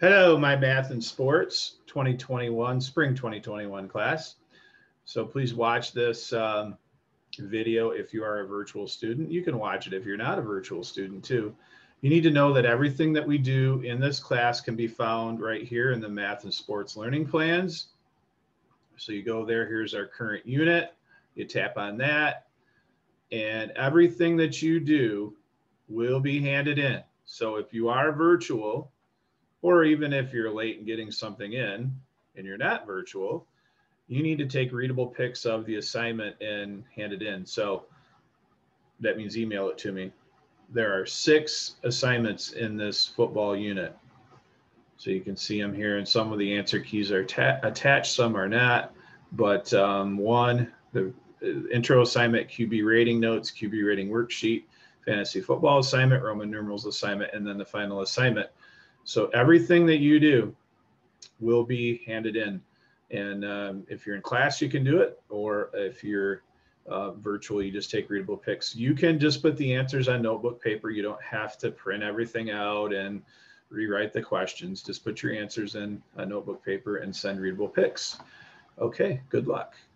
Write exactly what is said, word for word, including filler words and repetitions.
Hello, my math and sports twenty twenty-one, spring twenty twenty-one class. So please watch this um, video if you are a virtual student. You can watch it if you're not a virtual student too. You need to know that everything that we do in this class can be found right here in the math and sports learning plans. So you go there, here's our current unit, you tap on that, and everything that you do will be handed in. So if you are virtual, or even if you're late in getting something in and you're not virtual, you need to take readable pics of the assignment and hand it in. So that means email it to me. There are six assignments in this football unit. So you can see them here, and some of the answer keys are attached, some are not. But um, one, the intro assignment, Q B rating notes, Q B rating worksheet, fantasy football assignment, Roman numerals assignment, and then the final assignment. So everything that you do will be handed in. And um, if you're in class, you can do it. Or if you're uh, virtual, you just take readable pics. You can just put the answers on notebook paper. You don't have to print everything out and rewrite the questions. Just put your answers in a notebook paper and send readable pics. Okay, good luck.